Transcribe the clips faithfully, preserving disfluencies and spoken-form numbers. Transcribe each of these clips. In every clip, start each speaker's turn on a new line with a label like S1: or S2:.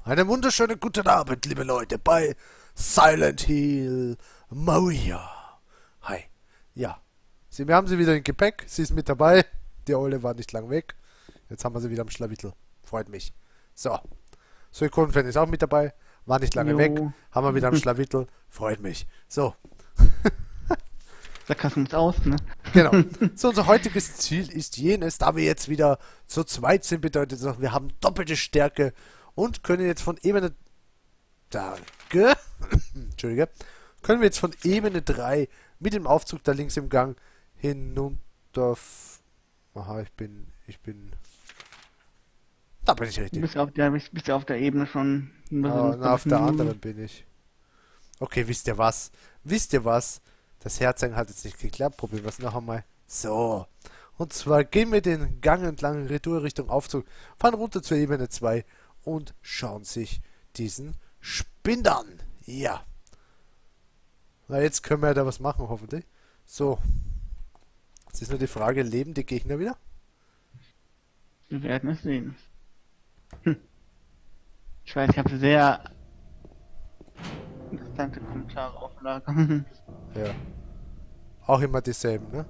S1: Einen wunderschönen guten Abend, liebe Leute, bei Silent Hill Maria. Hi. Ja. Sie, wir haben sie wieder im Gepäck. Sie ist mit dabei. Die Olle war nicht lang weg. Jetzt haben wir sie wieder am Schlawittel. Freut mich. So. Suikonfen ist auch mit dabei. War nicht lange weg.
S2: Jo.
S1: Haben wir wieder am Schlawittel. Freut mich. So.
S2: Sarkasmus aus, ne?
S1: Genau. So, unser heutiges Ziel ist jenes, da wir jetzt wieder zu zweit sind, bedeutet das, wir haben doppelte Stärke und können jetzt von Ebene... Danke. Entschuldige. Können wir jetzt von Ebene drei mit dem Aufzug da links im Gang hinunter... Aha, ich bin... Ich bin... Da bin ich
S2: Du
S1: richtig.
S2: bist auf der, bist, bist auf der Ebene schon.
S1: Ah, na, auf der anderen bin ich. Okay, wisst ihr was? Wisst ihr was? Das Herzeigen hat jetzt nicht geklappt. Probieren wir es noch einmal. So. Und zwar gehen wir den Gang entlang Retour Richtung Aufzug, fahren runter zur Ebene zwei und schauen sich diesen Spind an. Ja. Na, jetzt können wir ja da was machen, hoffentlich. So. Jetzt ist nur die Frage, leben die Gegner wieder?
S2: Wir werden es sehen. Hm. Ich weiß, ich habe sehr interessante Kommentare auf Lager.
S1: Ja. Auch immer dieselben, ne?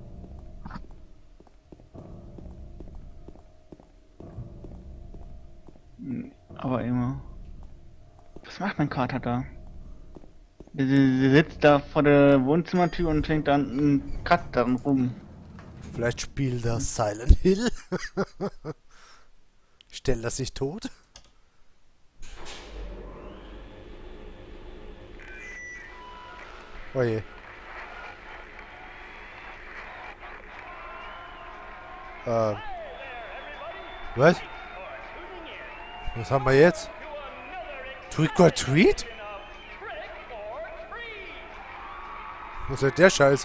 S2: Aber immer. Was macht mein Kater da? Der, der, der sitzt da vor der Wohnzimmertür und fängt dann einen Cut daran rum.
S1: Vielleicht spielt er Silent Hill. Stellt er sich tot? Oje. Äh. Was? Was haben wir jetzt? Trick or Treat? Was soll der Scheiß?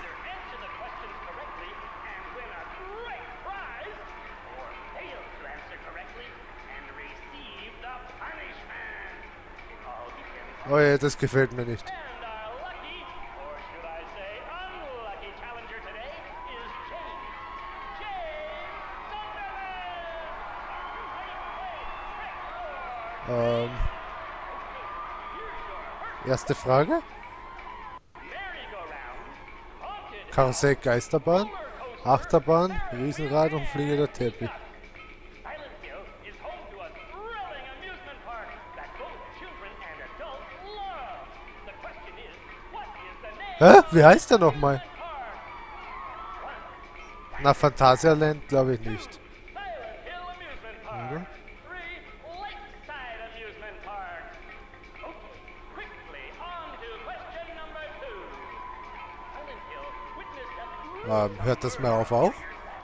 S1: Oh ja, das gefällt mir nicht. Ähm. Erste Frage. Karussell, Geisterbahn, Achterbahn, Riesenrad und fliegender Teppich. Hä? Wie heißt der nochmal? Na, Phantasialand glaube ich nicht. Oder? Ähm, hört das mal auf auch?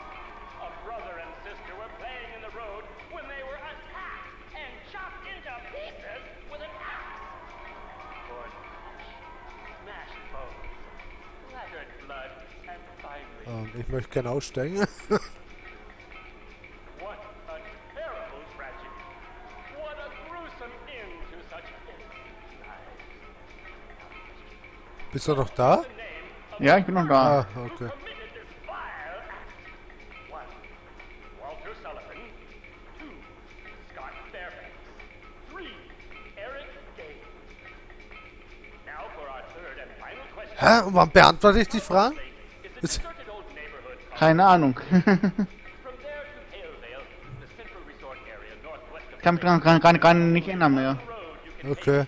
S1: Ähm, ich möchte gerne aussteigen. Bist du noch da?
S2: Ja, ich bin noch da.
S1: Ah, okay. Hä? Und wann beantworte ich die Fragen? Ist,
S2: Keine Ahnung. Ich kann mich dran gar, gar, gar nicht erinnern mehr.
S1: okay.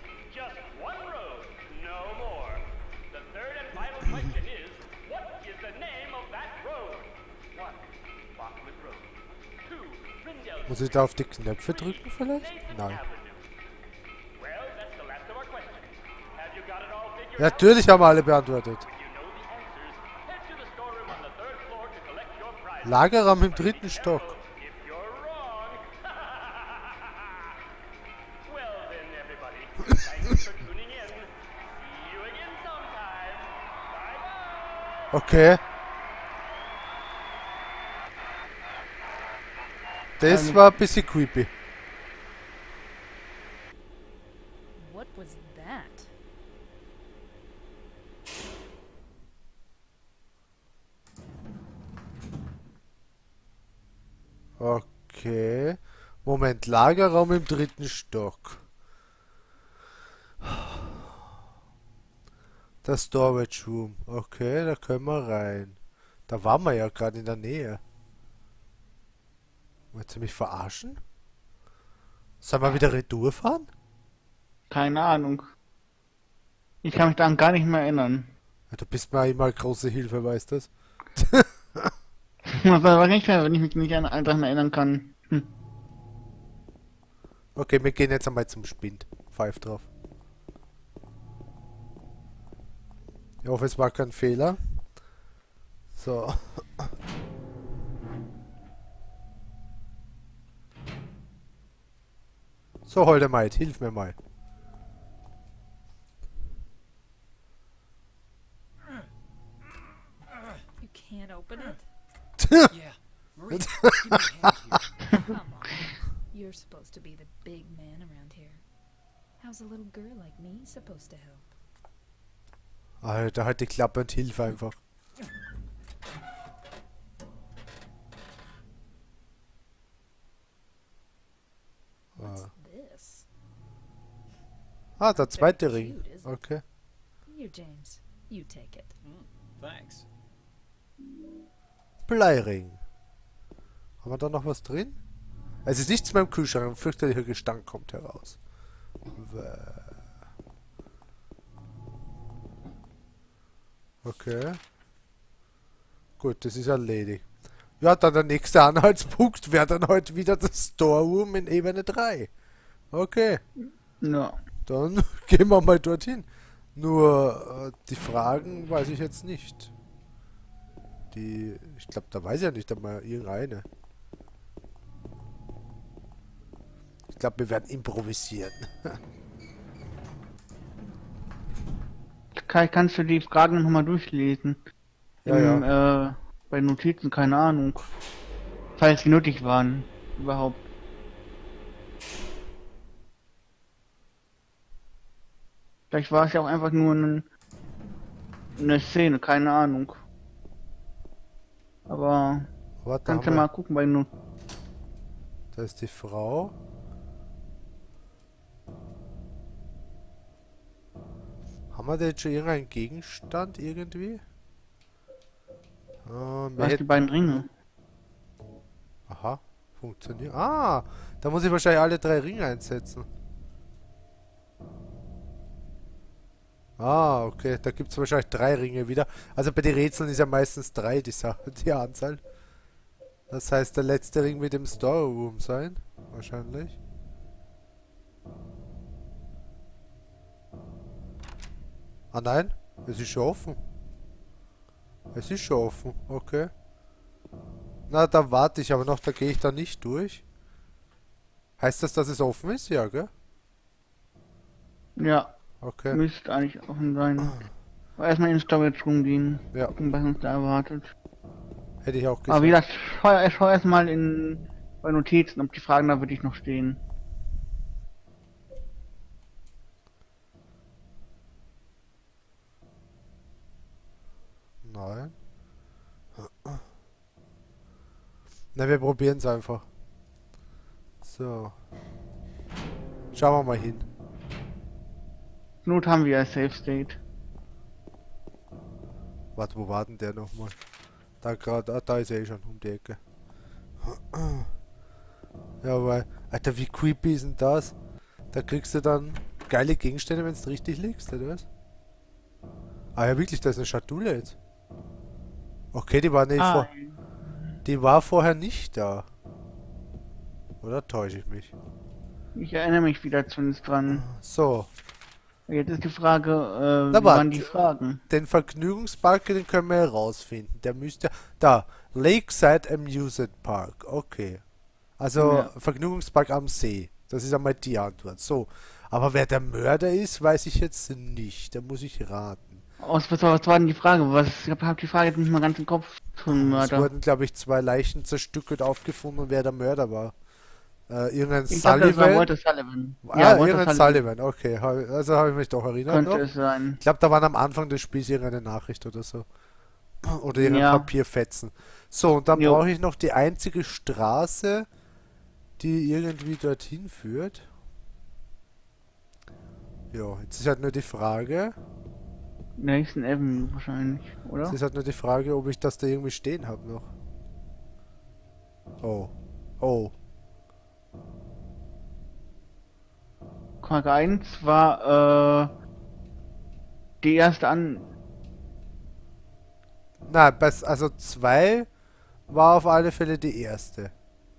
S1: Muss ich da auf die Knöpfe drücken vielleicht? Nein. Ja, natürlich haben wir alle beantwortet. Lagerraum im dritten Stock. Okay. Das war ein bisschen creepy.
S3: What was that?
S1: Okay. Moment, Lagerraum im dritten Stock. Der Storage Room. Okay, da können wir rein. Da waren wir ja gerade in der Nähe. Wollt ihr mich verarschen? Sollen wir wieder Retour fahren?
S2: Keine Ahnung. Ich kann mich daran gar nicht mehr erinnern.
S1: Ja, du bist mir immer große Hilfe, weißt du das?
S2: Das war nicht mehr, wenn ich mich nicht an all daran erinnern kann. Hm.
S1: Okay, wir gehen jetzt einmal zum Spind. Pfeif drauf. Ich hoffe, es war kein Fehler. So. So, Holdemite, hilf mir mal.
S3: You can't open it?
S4: Yeah, Maria, give me a hand here.
S3: Come on. You're supposed to be the big man around here. How's a little girl like me supposed to help?
S1: Alter, halt die Klappe und hilf einfach.
S3: What's this?
S1: Ah, der zweite
S3: Very
S1: Ring.
S3: cute, isn't it?
S1: Okay.
S3: Here, James. You take it.
S4: Thanks.
S1: Bleiring. Haben wir da noch was drin? Es ist nichts mehr im Kühlschrank. Ein fürchterlicher Gestank kommt heraus. Bäh. Okay. Gut, das ist erledigt. Ja, dann der nächste Anhaltspunkt wäre dann heute wieder das Storeroom in Ebene drei. Okay,
S2: Ja.
S1: dann gehen wir mal dorthin. Nur, äh, die Fragen weiß ich jetzt nicht. Die, ich glaube, da weiß ich ja nicht einmal irgendeine. Ich glaube, wir werden improvisieren.
S2: Kai, kannst du die Fragen nochmal durchlesen?
S1: Ja,
S2: Im,
S1: ja.
S2: Äh, bei Notizen, keine Ahnung. Falls sie nötig waren. Überhaupt. Vielleicht war es ja auch einfach nur ein, eine Szene, keine Ahnung. Aber
S1: Warte,
S2: kannst du
S1: haben
S2: mal
S1: wir,
S2: gucken bei Not.
S1: da ist die Frau. Haben wir da jetzt schon irgendeinen Gegenstand irgendwie? Ah, wir
S2: Was die
S1: hätten,
S2: beiden Ringe?
S1: aha, funktioniert. Ah, da muss ich wahrscheinlich alle drei Ringe einsetzen. Ah, okay, da gibt es wahrscheinlich drei Ringe wieder. Also bei den Rätseln ist ja meistens drei die, Sa die Anzahl. Das heißt, der letzte Ring wird im Storeroom sein. Wahrscheinlich. Ah nein, es ist schon offen. Es ist schon offen, okay. Na, da warte ich aber noch, da gehe ich da nicht durch. Heißt das, dass es offen ist? Ja, gell?
S2: Ja,
S1: Okay.
S2: müsste eigentlich offen sein. Aber erstmal in den Storage Room gehen.
S1: Ja,
S2: Gucken, was uns da erwartet.
S1: hätte ich auch
S2: Aber wie
S1: gesagt.
S2: gesagt, schau, schau erstmal in bei Notizen, ob die Fragen da wirklich noch stehen.
S1: Nein. Na, wir probieren es einfach. So. Schauen wir mal hin.
S2: Not haben wir ein Safe State.
S1: Warte, wo war denn der nochmal? Da gerade, ah, da ist er eh schon um die Ecke. Ja, weil, Alter, wie creepy ist denn das? Da kriegst du dann geile Gegenstände, wenn du richtig liegst, oder was? Ah ja, wirklich, da ist eine Schatulle jetzt. Okay, die war nicht
S2: Ah,
S1: vor, die war vorher nicht da. Oder täusche ich mich?
S2: ich erinnere mich wieder zumindest dran.
S1: So,
S2: Jetzt ist die Frage, äh,
S1: Na,
S2: wie waren
S1: warte.
S2: die Fragen?
S1: den Vergnügungspark, den können wir herausfinden. Der müsste, da, Lakeside Amusement Park, okay. Also,
S2: Ja.
S1: Vergnügungspark am See. Das ist einmal die Antwort. So, aber wer der Mörder ist, weiß ich jetzt nicht. Da muss ich raten.
S2: Aus, was, was war denn die Frage? Was, ich hab, hab die Frage jetzt nicht mal ganz im Kopf zum
S1: Es
S2: Mörder.
S1: wurden, glaube ich, zwei Leichen zerstückelt aufgefunden, wer der Mörder war. Äh, irgendein
S2: Ich dachte, das war
S1: Sullivan.
S2: Walter Sullivan.
S1: Ah,
S2: Ja, Walter
S1: irgendein
S2: Sullivan
S1: Sullivan, okay. Hab- Also habe ich mich doch erinnert.
S2: könnte
S1: Noch.
S2: es sein.
S1: Ich glaube, da waren am Anfang des Spiels irgendeine Nachricht oder so. Oder irgendein
S2: Ja.
S1: Papierfetzen. So, und dann
S2: Jo.
S1: brauche ich noch die einzige Straße, die irgendwie dorthin führt. Ja, jetzt ist halt nur die Frage.
S2: Nächsten Avenue wahrscheinlich, oder?
S1: Jetzt ist halt nur die Frage, ob ich das da irgendwie stehen habe noch. Oh. Oh.
S2: Frage eins war äh, die erste an.
S1: Na, bes- also zwei war auf alle Fälle die erste.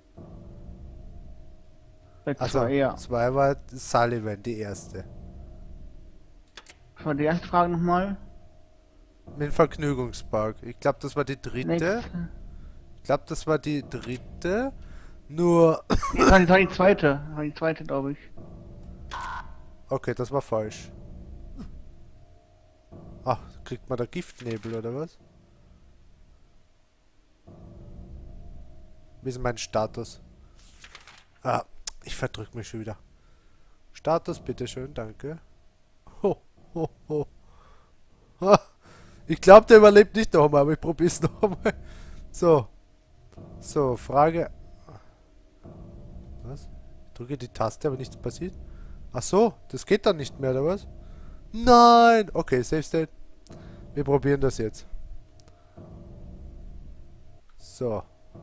S2: Bei
S1: Also
S2: zwei, ja.
S1: zwei war Sullivan, die erste.
S2: Was war die erste Frage nochmal?
S1: Mit dem Vergnügungspark. Ich glaube, das war die dritte.
S2: Nächste.
S1: Ich glaube, das war die dritte. Nur...
S2: Das war die, das war die zweite. Das war die zweite, glaube ich.
S1: Okay, das war falsch. Ach, kriegt man da Giftnebel oder was? Wie ist mein Status? Ah, ich verdrück mich schon wieder. Status, bitteschön, danke. Ho, ho, ho. Ha, ich glaube, der überlebt nicht nochmal, aber ich probier's nochmal. So. So, Frage. Was? Ich drücke die Taste, aber nichts passiert. Ach so, das geht dann nicht mehr, oder was? Nein! Okay, Safe State. Wir probieren das jetzt. So.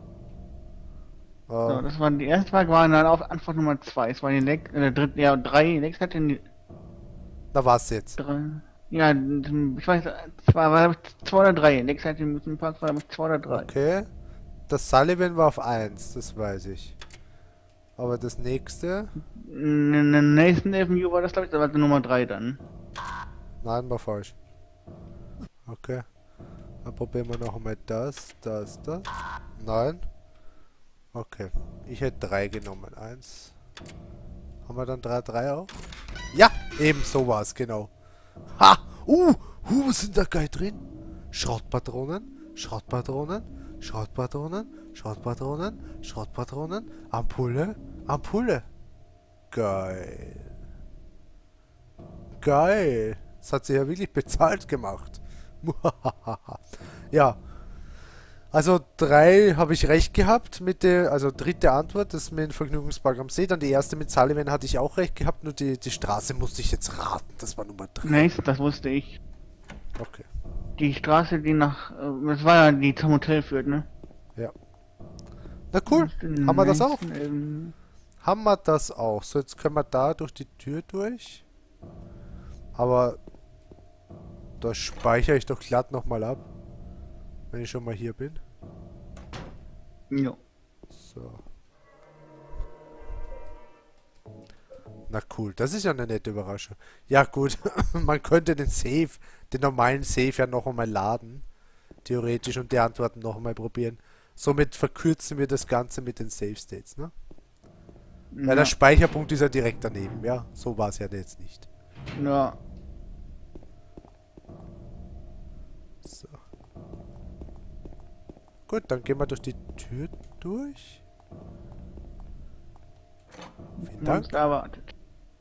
S2: So,
S1: Ähm,
S2: das war die erste Frage, war dann auf Antwort Nummer zwei. Es war die Lex, äh, dritte, ja, drei. Lex hatte die
S1: na was jetzt?
S2: drei. Ja, ich weiß, zwei, war glaub ich, zwei oder drei. Lex hatte mit dem Park war glaub ich, zwei oder drei.
S1: Okay. Das Sullivan war auf eins, das weiß ich. Aber das nächste...
S2: In der nächsten Avenue war das, glaube ich, das war die Nummer drei dann.
S1: Nein, war falsch. Okay. Dann probieren wir noch einmal das, das, das. Nein. Okay. Ich hätte drei genommen. Eins. Haben wir dann drei, drei auch? Ja, eben so war es, genau. Ha! Uh! Uh, was sind da geil drin? Schrottpatronen, Schrottpatronen, Schrottpatronen, Schrottpatronen, Schrottpatronen, Ampulle, Ampulle. Geil. Geil. Das hat sie ja wirklich bezahlt gemacht. Ja. Also drei habe ich recht gehabt mit der, also dritte Antwort, das mit dem Vergnügungspark am See. Dann die erste mit Sullivan hatte ich auch recht gehabt, nur die, die Straße musste ich jetzt raten. Das war Nummer drei.
S2: Nächste, das wusste ich.
S1: Okay.
S2: Die Straße, die nach, äh, das war ja die zum Hotel führt, ne?
S1: Ja. Na cool. Haben wir das auch?
S2: Ähm,
S1: Haben wir das auch. So, jetzt können wir da durch die Tür durch. Aber da speichere ich doch glatt nochmal ab. Wenn ich schon mal hier bin.
S2: ja.
S1: So. Na cool, das ist ja eine nette Überraschung. Ja gut, man könnte den Safe, den normalen Safe ja noch einmal laden. Theoretisch und die Antworten noch einmal probieren. Somit verkürzen wir das Ganze mit den Save States, ne? Weil
S2: Ja.
S1: der Speicherpunkt ist ja direkt daneben, ja? So war es ja jetzt nicht.
S2: Ja.
S1: So. Gut, dann gehen wir durch die Tür durch. Vielen
S2: Wir
S1: Dank.
S2: haben's erwartet.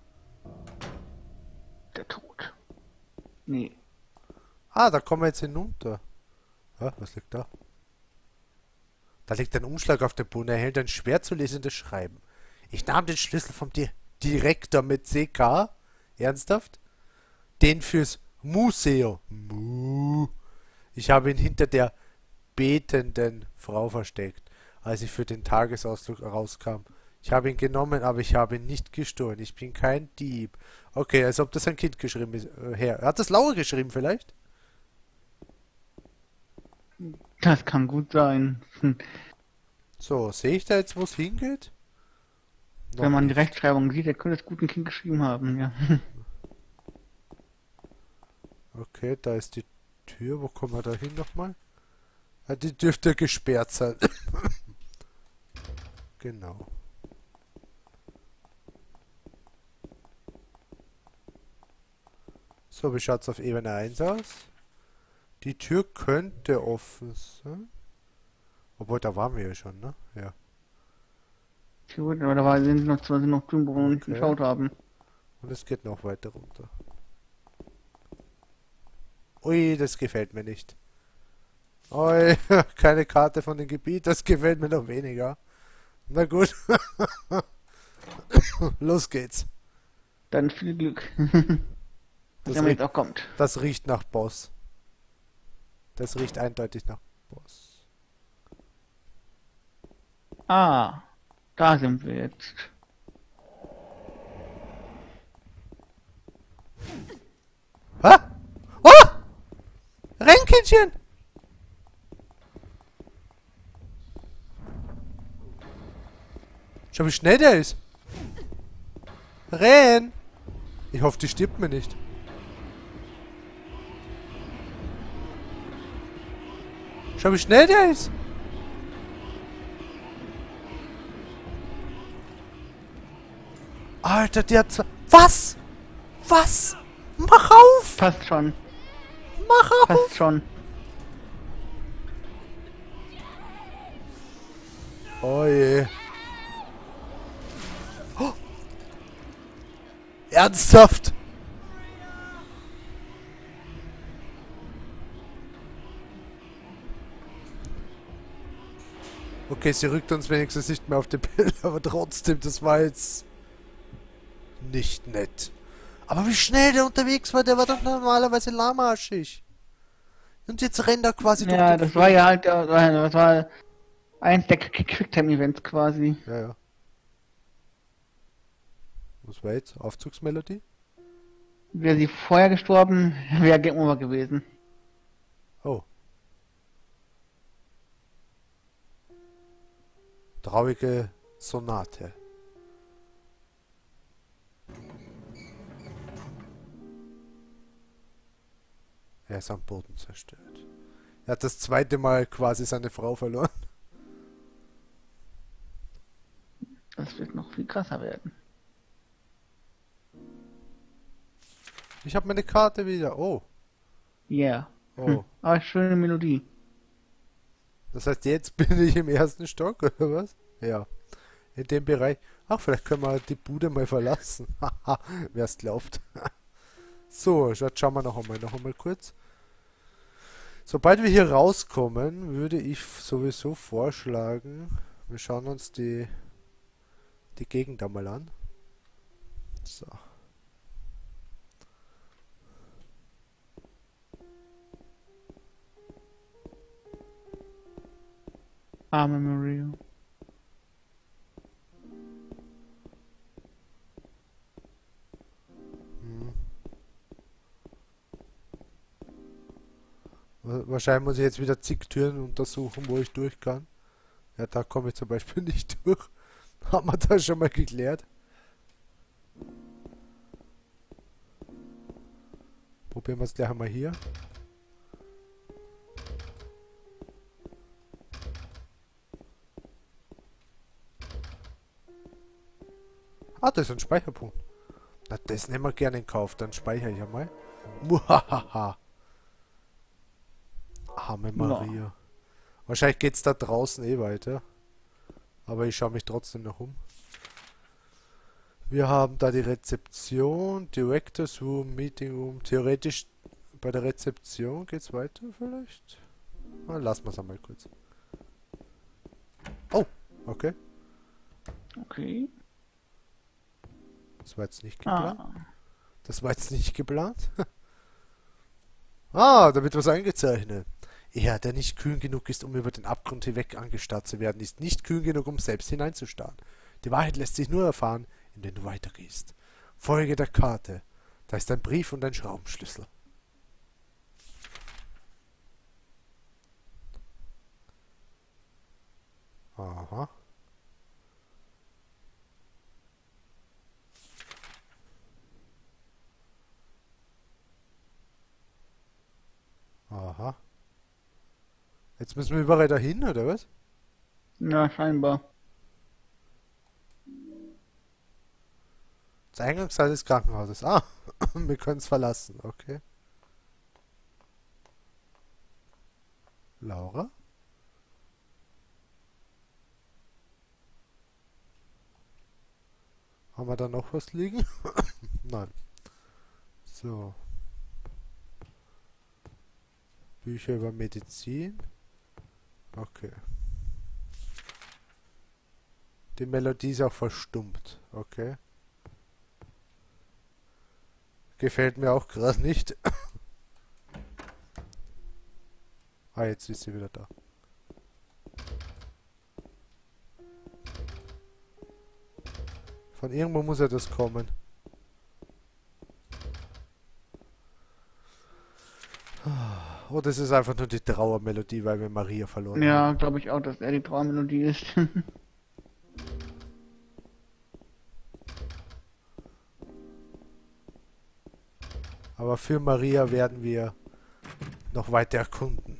S2: Der Tod. Nee.
S1: Ah, da kommen wir jetzt hinunter. Ah, was liegt da? Da liegt ein Umschlag auf dem Boden. Er hält ein schwer zu lesendes Schreiben. Ich nahm den Schlüssel vom Di Direktor mit C K. Ernsthaft? Den fürs Museum. Mu. Ich habe ihn hinter der betenden Frau versteckt, als ich für den Tagesausflug rauskam. Ich habe ihn genommen, aber ich habe ihn nicht gestohlen. Ich bin kein Dieb. Okay, als ob das ein Kind geschrieben ist. Äh, her. Hat das Laura geschrieben vielleicht?
S2: Das kann gut sein. Hm.
S1: So, sehe ich da jetzt, wo es hingeht? Noch
S2: Wenn man die
S1: nicht.
S2: Rechtschreibung sieht, der könnte es gut ein Kind geschrieben haben, ja.
S1: Okay, da ist die Tür. Wo kommen wir da hin nochmal? Ah, die dürfte gesperrt sein. Genau. So, wie schaut's auf Ebene eins aus? Die Tür könnte offen sein. Obwohl, da waren wir ja schon, ne? Ja.
S2: Gut, aber da war- sind sie noch zwei sind noch drin, wo wir nicht
S1: Okay.
S2: geschaut haben.
S1: Und es geht noch weiter runter. Ui, das gefällt mir nicht. Ui, keine Karte von dem Gebiet, das gefällt mir noch weniger. Na gut. Los geht's.
S2: Dann viel Glück.
S1: Das,
S2: Was immer
S1: rie
S2: jetzt auch kommt.
S1: das riecht nach Boss. Das riecht eindeutig nach Boss.
S2: Ah, da sind wir jetzt.
S1: Hä? Oh! Rennkindchen! Schau, wie schnell der ist. Renn! Ich hoffe, die stirbt mir nicht. Schau, wie schnell der ist. Alter, der hat... zwei- Was? Was? Mach auf!
S2: Passt schon,
S1: Mach auf!
S2: passt schon.
S1: Oh je. Oh. Ernsthaft? Okay, sie rückt uns wenigstens nicht mehr auf die Pille, aber trotzdem, das war jetzt nicht nett. Aber wie schnell der unterwegs war, der war doch normalerweise lahmarschig. Und jetzt rennt er quasi durch
S2: Ja,
S1: den
S2: das war ja halt, äh, das war eins der Quicktime-Events quasi.
S1: Ja, ja. Was war jetzt? Aufzugsmelodie?
S2: Wäre sie vorher gestorben, wäre Game Over gewesen.
S1: Oh. Traurige Sonate. Er ist am Boden zerstört. Er hat das zweite Mal quasi seine Frau verloren.
S2: Das wird noch viel krasser werden.
S1: Ich habe meine Karte wieder. Oh.
S2: Yeah.
S1: Oh.
S2: Hm. Aber schöne Melodie.
S1: Das heißt, jetzt bin ich im ersten Stock, oder was? Ja. In dem Bereich. Ach, vielleicht können wir die Bude mal verlassen. Haha, wer es glaubt. So, jetzt schauen wir noch einmal, noch einmal kurz. Sobald wir hier rauskommen, würde ich sowieso vorschlagen, wir schauen uns die, die Gegend einmal an. So.
S2: Arme Maria.
S1: Hm. Wa- Wahrscheinlich muss ich jetzt wieder zig Türen untersuchen, wo ich durch kann. Ja, da komme ich zum Beispiel nicht durch. Haben wir das schon mal geklärt? Probieren wir es gleich einmal hier. Ah, das ist ein Speicherpunkt. Na, das nehmen wir gerne in Kauf. Dann speichere ich einmal. Muhahaha. Arme Maria. Wahrscheinlich geht's da draußen eh weiter. Aber ich schaue mich trotzdem noch um. Wir haben da die Rezeption, Directors Room, Meeting Room. Theoretisch bei der Rezeption geht's weiter vielleicht? Ah, lassen wir es einmal kurz. Oh, okay.
S2: Okay.
S1: Das war jetzt nicht geplant.
S2: Ah.
S1: Das war jetzt nicht geplant. Ah, da wird was eingezeichnet. Er, der nicht kühn genug ist, um über den Abgrund hinweg angestarrt zu werden, ist nicht kühn genug, um selbst hineinzustarren. Die Wahrheit lässt sich nur erfahren, indem du weitergehst. Folge der Karte. Da ist ein Brief und ein Schraubenschlüssel. Aha. Aha. Jetzt müssen wir überall dahin, oder was?
S2: Ja, scheinbar.
S1: Das Eingangssaal des Krankenhauses. Ah, wir können es verlassen, okay. Laura? Haben wir da noch was liegen? Nein. So. Bücher über Medizin. Okay. Die Melodie ist auch verstummt. Okay. Gefällt mir auch gerade nicht. Ah, jetzt ist sie wieder da. Von irgendwo muss ja das kommen. Oh, das ist einfach nur die Trauermelodie, weil wir Maria verloren haben.
S2: Ja, glaube ich auch, dass er die Trauermelodie ist.
S1: Aber für Maria werden wir noch weiter erkunden.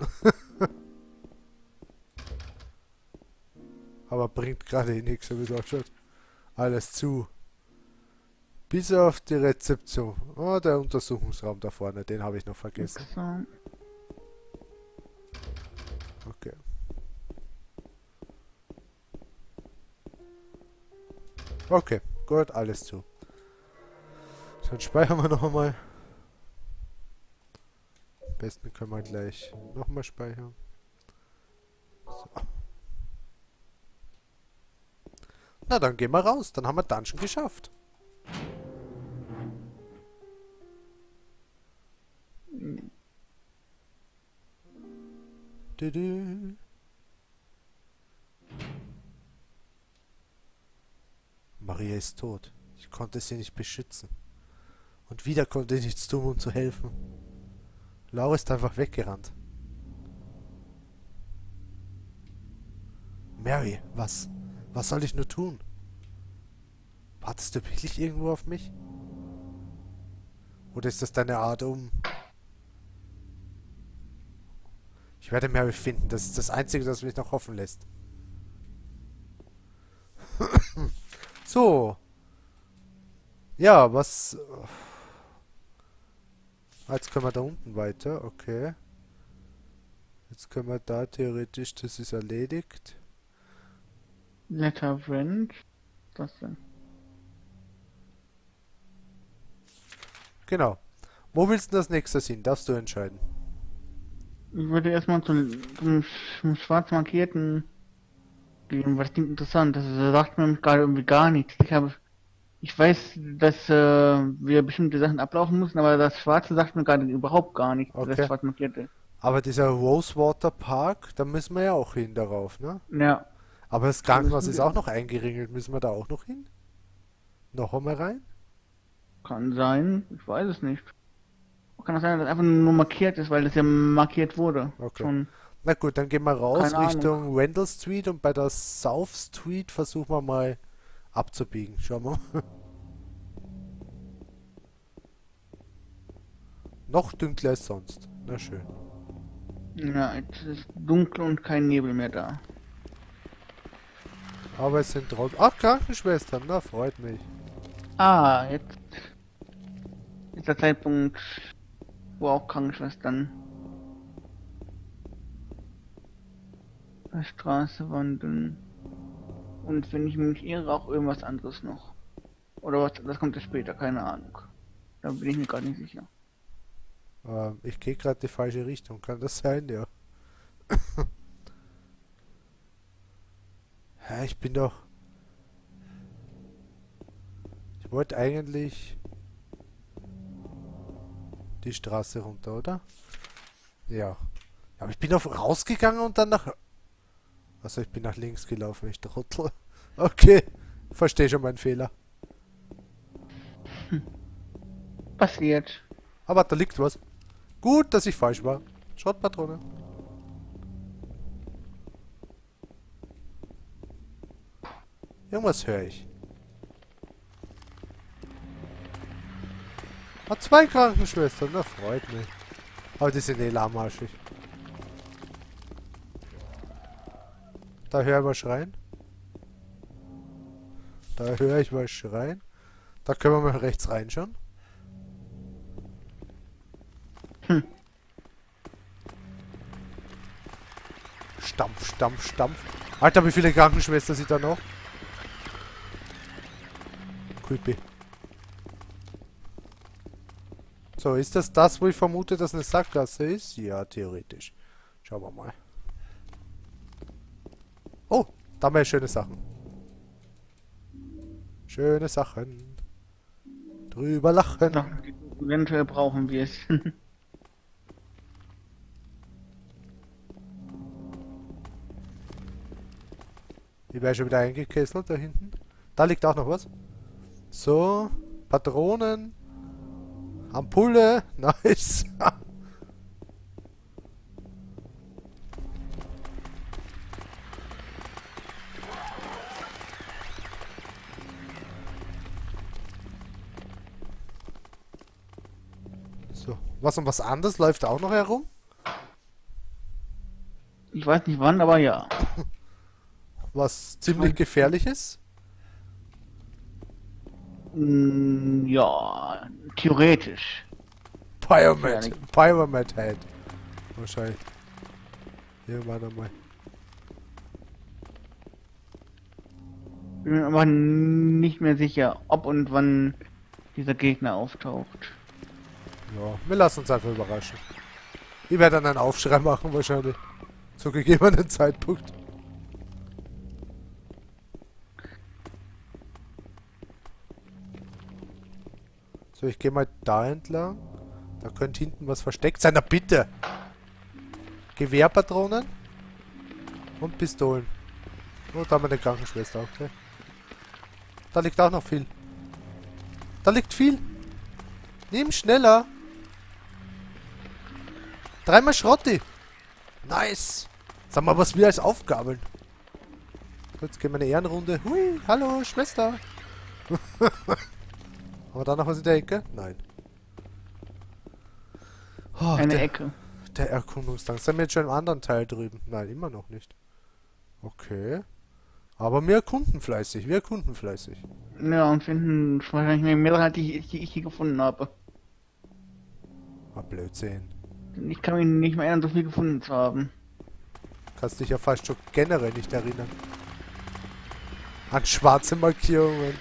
S1: Aber bringt gerade eh nichts, so wie es ausschaut. Alles zu. Bis auf die Rezeption. Oh, der Untersuchungsraum da vorne, den habe ich noch vergessen.
S2: So.
S1: Okay. Okay, gut, alles zu. Dann speichern wir noch einmal. Am besten können wir gleich nochmal speichern. So. Na, dann gehen wir raus. Dann haben wir Dungeon geschafft. Du -du. Maria ist tot. Ich konnte sie nicht beschützen. Und wieder konnte ich nichts tun, um zu helfen. Laura ist einfach weggerannt. Mary, was? Was soll ich nur tun? Wartest du wirklich irgendwo auf mich? Oder ist das deine Art um... Ich werde Mary finden. Das ist das Einzige, das mich noch hoffen lässt. So. Ja, was... Jetzt können wir da unten weiter. Okay. Jetzt können wir da theoretisch... Das ist erledigt.
S2: Letter Friend. Was denn?
S1: Genau. Wo willst du das nächste hin? Darfst du entscheiden.
S2: Ich würde erstmal zum, zum, zum schwarz markierten gehen, was klingt interessant. Das äh, sagt mir gerade irgendwie gar nichts. Ich habe, ich weiß, dass äh, wir bestimmte Sachen ablaufen müssen, aber das Schwarze sagt mir gerade überhaupt gar nichts.
S1: Okay.
S2: Das schwarz markierte.
S1: Aber dieser Rosewater Park, da müssen wir ja auch hin darauf, ne?
S2: Ja,
S1: Aber das Krankenhaus
S2: müssen
S1: ist
S2: wir-
S1: auch noch eingeringelt. Müssen wir da auch noch hin? Noch einmal rein?
S2: kann sein. Ich weiß es nicht. Kann auch sein, dass es einfach nur markiert ist, weil das ja markiert wurde.
S1: Okay.
S2: Schon.
S1: Na gut, dann gehen wir raus
S2: Keine
S1: Richtung Randall Street und bei der South Street versuchen wir mal abzubiegen. Schauen wir mal. Noch dunkler als sonst. Na schön.
S2: Ja, jetzt ist dunkel und kein Nebel mehr da.
S1: Aber es sind draußen... Ach, Krankenschwestern, na freut mich.
S2: Ah, jetzt ist der Zeitpunkt, wo auch Krankenschwestern der Straße wandeln. Und wenn ich mich nicht irre, auch irgendwas anderes noch. Oder was, das kommt ja später, keine Ahnung. Da bin ich mir gerade nicht sicher.
S1: Ähm, ich gehe gerade die falsche Richtung. Kann das sein, ja? Hä, ich bin doch... Ich wollte eigentlich... die Straße runter, oder? Ja. Aber ich bin doch rausgegangen und dann nach... Also ich bin nach links gelaufen, ich Trottel. Okay. Verstehe schon meinen Fehler.
S2: Passiert.
S1: Aber da liegt was. Gut, dass ich falsch war. Schrottpatrone. Irgendwas höre ich. Ah, zwei Krankenschwestern, na freut mich. Aber die sind eh lahmarschig. Da höre ich was schreien. Da höre ich was schreien. Da können wir mal rechts reinschauen.
S2: Hm.
S1: Stampf, stampf, stampf. Alter, wie viele Krankenschwestern sind da noch? Creepy. So, ist das das, wo ich vermute, dass eine Sackgasse ist? Ja, theoretisch. Schauen wir mal. Oh, da haben wir schöne Sachen. Schöne Sachen. Drüber lachen.
S2: Noch die Eventuell brauchen wir es.
S1: Ich wäre schon wieder eingekesselt da hinten. Da liegt auch noch was. So, Patronen. Ampulle. Nice. So, was und was anderes läuft auch noch herum?
S2: Ich weiß nicht wann, aber ja.
S1: Was ziemlich gefährliches?
S2: Mm, ja, theoretisch.
S1: Pyramid.
S2: Gefährlich.
S1: Pyramid Head. Wahrscheinlich. Irgendwann einmal.
S2: Bin mir aber nicht mehr sicher, ob und wann dieser Gegner auftaucht.
S1: Ja, wir lassen uns einfach überraschen. Ich werde dann einen Aufschrei machen wahrscheinlich. Zu gegebenen Zeitpunkt. So, ich gehe mal da entlang. Da könnte hinten was versteckt sein. Na bitte! Gewehrpatronen und Pistolen. Und da haben wir eine Krankenschwester auch, okay. Da liegt auch noch viel. Da liegt viel. Nimm schneller. Dreimal Schrotti. Nice. Sag mal, was wir als Aufgaben. So, jetzt gehen wir eine Ehrenrunde. Hui, hallo, Schwester. Haben wir da noch was in der Ecke? Nein. Oh,
S2: Eine
S1: der,
S2: Ecke.
S1: der Erkundungsdrang. Sind wir jetzt schon im anderen Teil drüben? Nein, immer noch nicht. Okay. Aber wir erkunden fleißig. Wir erkunden fleißig.
S2: Ja, und finden wahrscheinlich mehr mehr, als ich, die ich hier gefunden habe.
S1: Ah, Blödsinn.
S2: Ich kann mich nicht mehr erinnern, so viel gefunden zu haben.
S1: Kannst dich ja fast schon generell nicht erinnern. An schwarze Markierungen.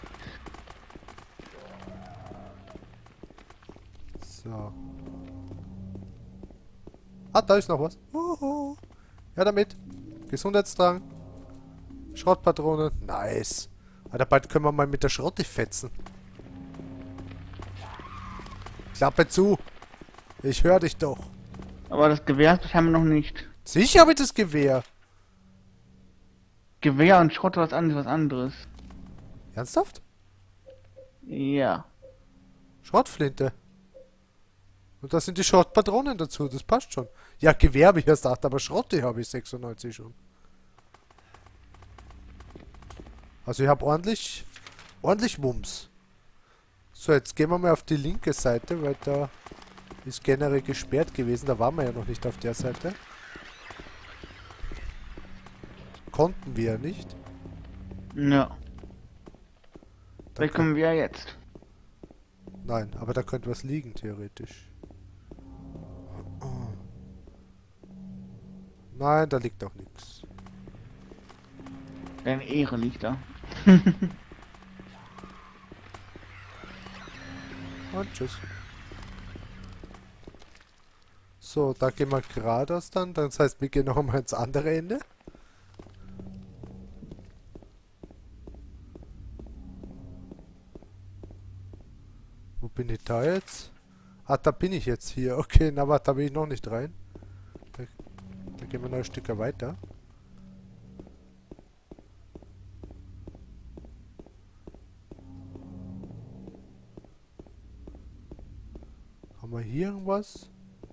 S1: So. Ah, da ist noch was. Uhu. Ja, damit. Gesundheitsdrang. Schrottpatrone. Nice. Alter, bald können wir mal mit der Schrotte fetzen. Klappe zu. Ich höre dich doch.
S2: Aber das Gewehr haben wir noch nicht.
S1: Sicher habe ich das Gewehr.
S2: Gewehr und Schrott was anderes, was anderes.
S1: Ernsthaft?
S2: Ja.
S1: Schrottflinte. Und da sind die Schrottpatronen dazu, das passt schon. Ja, Gewehr habe ich erst acht, aber Schrotte habe ich sechsundneunzig schon. Also ich habe ordentlich, ordentlich Wumms. So, jetzt gehen wir mal auf die linke Seite, weil da ist generell gesperrt gewesen. Da waren wir ja noch nicht auf der Seite. Konnten wir ja nicht.
S2: Ja.
S1: Da
S2: Vielleicht kommen wir ja jetzt.
S1: Nein, aber da könnte was liegen, theoretisch. Nein, da liegt doch nichts.
S2: Deine Ehre liegt da.
S1: Und tschüss. So, da gehen wir geradeaus dann. Das heißt, wir gehen noch einmal ins andere Ende. Wo bin ich da jetzt? Ah, da bin ich jetzt hier. Okay, na warte, da bin ich noch nicht rein. Da, da gehen wir noch ein Stück weiter. Haben wir hier irgendwas?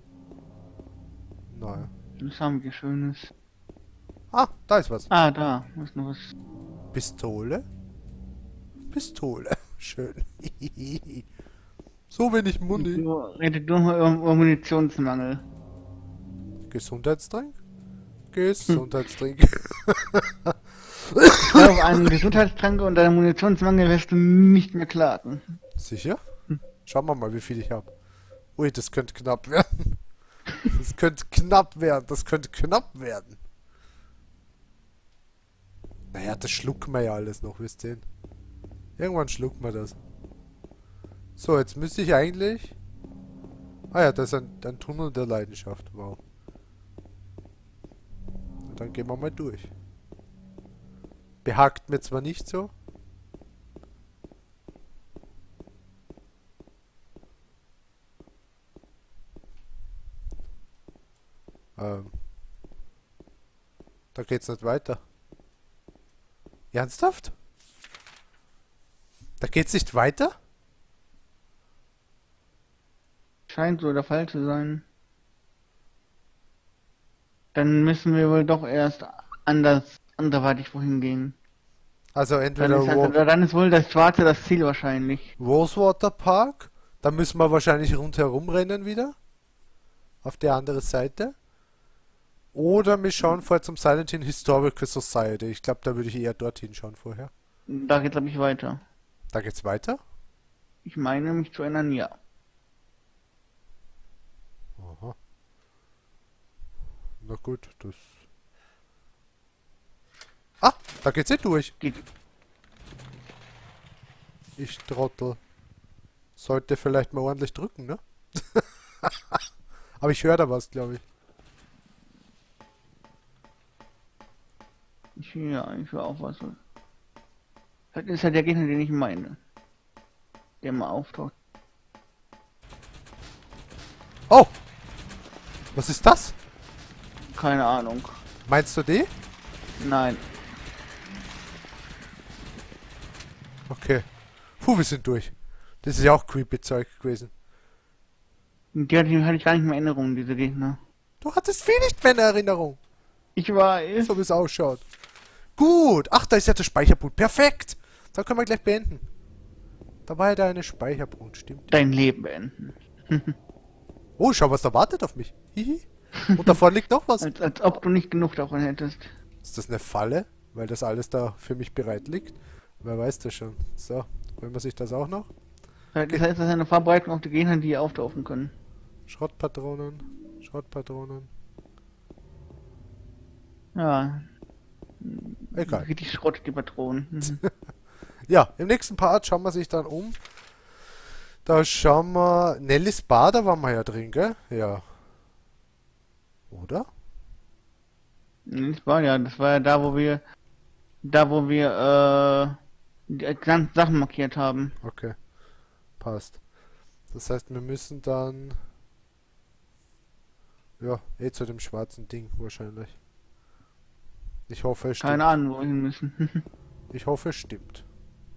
S1: Nein.
S2: Was haben wir Schönes?
S1: Ah, da ist was.
S2: Ah, da. Was noch was?
S1: Pistole? Pistole. Schön. So wenig Muni.
S2: Du redet nur über, über Munitionsmangel.
S1: Gesundheitstrink? Gesundheitstrink.
S2: Auf einen Gesundheitstrank und einen Munitionsmangel wirst du nicht mehr klagen.
S1: Sicher? Schauen wir mal, wie viel ich habe. Ui, das könnte knapp werden. Das könnte knapp werden. Das könnte knapp werden. Naja, das schlucken wir ja alles noch, wisst ihr. Irgendwann schlucken wir das. So, jetzt müsste ich eigentlich... Ah ja, das ist ein, ein Tunnel der Leidenschaft. Wow. Na, dann gehen wir mal durch. Behagt mir zwar nicht so. Ähm. Da geht's nicht weiter. Ernsthaft? Da geht's nicht weiter?
S2: Scheint so der Fall zu sein. Dann müssen wir wohl doch erst anders, anderweitig wohin gehen.
S1: Also
S2: Dann
S1: entweder
S2: ist, also,
S1: Ro
S2: dann ist wohl das Schwarze das Ziel wahrscheinlich.
S1: Rosewater Park. Da müssen wir wahrscheinlich rundherum rennen wieder. Auf der anderen Seite. Oder wir schauen vorher zum Silent Hill Historical Society. Ich glaube, da würde ich eher dorthin schauen vorher.
S2: Da geht glaube ich weiter.
S1: Da geht's weiter.
S2: Ich meine mich zu erinnern, ja.
S1: Aha. Na gut, das... Ah, da geht's eh durch.
S2: Geht.
S1: Ich Trottel. Sollte vielleicht mal ordentlich drücken, ne? Aber ich höre da was, glaube ich.
S2: Ich, ja, ich höre auch was. Das ist ja der Gegner, den ich meine. Der mal auftaucht.
S1: Oh! Was ist das?
S2: Keine Ahnung.
S1: Meinst du die?
S2: Nein.
S1: Okay. Puh, wir sind durch. Das ist ja auch creepy Zeug gewesen.
S2: Die hatte, die hatte ich gar nicht mehr in Erinnerung, diese Gegner.
S1: Du hattest viel nicht mehr in Erinnerung,
S2: Ich weiß.
S1: so wie es ausschaut. Gut. Ach, da ist ja der Speicherpunkt. Perfekt. Da können wir gleich beenden. Da war ja da eine Speicherpunkt, stimmt.
S2: Dein Leben beenden.
S1: Oh, schau, was da wartet auf mich. Hihi. Und da vorne liegt noch was.
S2: Als, als ob du nicht genug davon hättest.
S1: Ist das eine Falle? Weil das alles da für mich bereit liegt? Wer weiß das schon. So, holen wir sich das auch noch.
S2: Das heißt, das ist eine Verbreitung auf die Gegner, die auftauchen können.
S1: Schrottpatronen. Schrottpatronen.
S2: Ja,
S1: Egal.
S2: richtig Schrott, die Patronen. Mhm.
S1: Ja, im nächsten Part schauen wir sich dann um. Da schauen wir... Nellis Bar, da waren wir ja drin, gell? Ja. Oder?
S2: Das war ja, das war ja da, wo wir, da wo wir, äh, die ganzen Sachen markiert haben.
S1: Okay. Passt. Das heißt, wir müssen dann... Ja, eh zu dem schwarzen Ding wahrscheinlich. Ich hoffe, es stimmt.
S2: Keine Ahnung, wo wir hin müssen.
S1: Ich hoffe, es stimmt.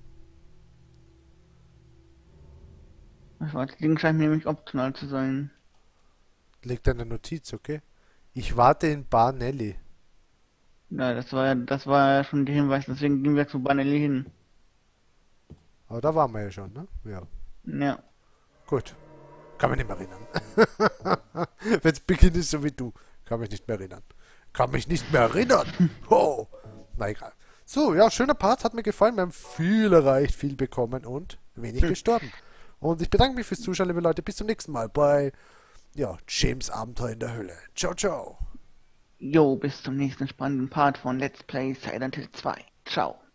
S2: Das schwarze Ding scheint mir nämlich optional zu sein.
S1: Liegt eine Notiz, okay? Ich warte in Bar Nelly.
S2: Ja, das war ja, das war ja schon der Hinweis, deswegen gehen wir zu Banelli hin.
S1: Aber da waren wir ja schon, ne? Ja.
S2: Ja.
S1: Gut. Kann mich nicht mehr erinnern. Wenn es beginnt ist so wie du. Kann mich nicht mehr erinnern. Kann mich nicht mehr erinnern. Oh. Na egal. So, ja, schöner Part. Hat mir gefallen. Wir haben viel erreicht, viel bekommen und wenig gestorben. Und ich bedanke mich fürs Zuschauen, liebe Leute. Bis zum nächsten Mal bei, ja, James Abenteuer in der Hölle. Ciao, ciao.
S2: Jo, bis zum nächsten spannenden Part von Let's Play Silent Hill zwei. Ciao.